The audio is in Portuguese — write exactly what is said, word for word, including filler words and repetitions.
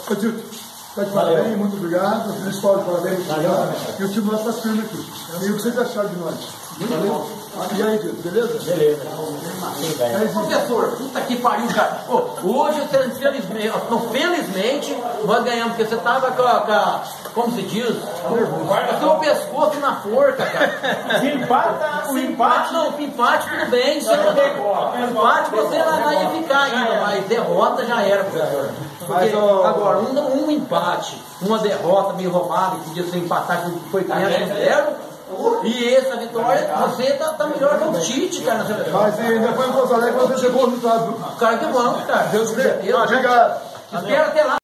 Ô, Tito, tá de parabéns, muito obrigado. O escola de parabéns, muito obrigado. E o time lá tá firme aqui. E o que vocês acharam de nós? Valeu? E aí, Tito, beleza? Beleza. Professor, puta que pariu, cara. Pô, hoje você, infelizmente, não, felizmente, nós ganhamos, porque você tava com a, com a como se diz, com o seu pescoço na forca, cara. Se empata, o empate. Não, o empate tudo bem. Se o empate você vai ia ficar ainda, mas derrota já era, professor. Porque agora, um, um empate, uma derrota meio roubada, que podia ser empatar, que foi quinhentos a zero. E essa vitória, você tá, tá melhor que o Tite, cara, na seleção. Mas e depois em Pouso Alegre você chegou o resultado. Cara, que bom, cara. Deus quiser. Obrigado. Espero até lá.